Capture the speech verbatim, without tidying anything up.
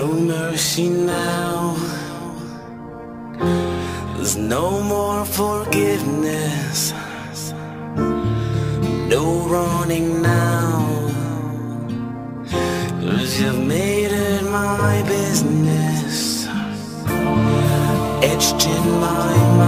no mercy now. There's no more forgiveness, no running now. 'Cause you've made it my business, etched in my mind.